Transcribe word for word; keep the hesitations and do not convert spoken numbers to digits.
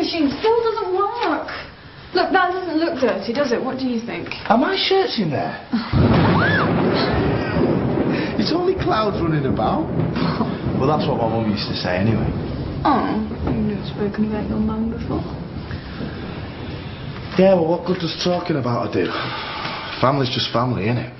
machine still doesn't work. Look, that doesn't look dirty, does it? What do you think? Are my shirts in there? It's only clouds running about. Well, that's what my mum used to say anyway. Oh, you've never spoken about your mum before. Yeah, well, what good does talking about her do? Family's just family, innit?